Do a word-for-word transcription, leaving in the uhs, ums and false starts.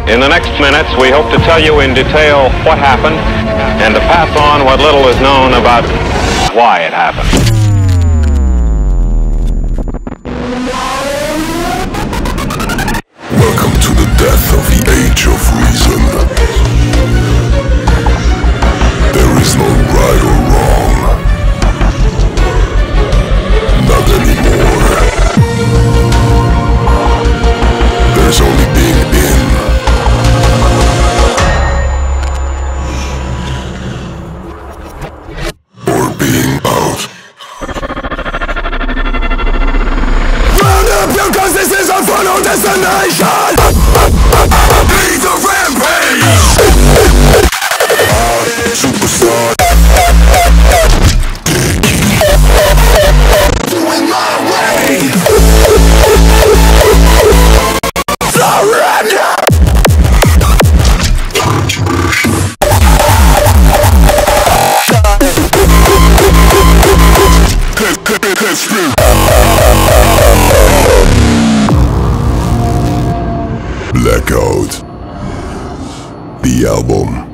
In the next minutes, we hope to tell you in detail what happened and to pass on what little is known about why it happened. Welcome to the death of the age of reason. There is no right or wrong. Not anymore. There's only being in. Or being out. Round up, because this is our final destination! Lead the rampage! Superstar. Doing my way! Surrender! Blackout. The album.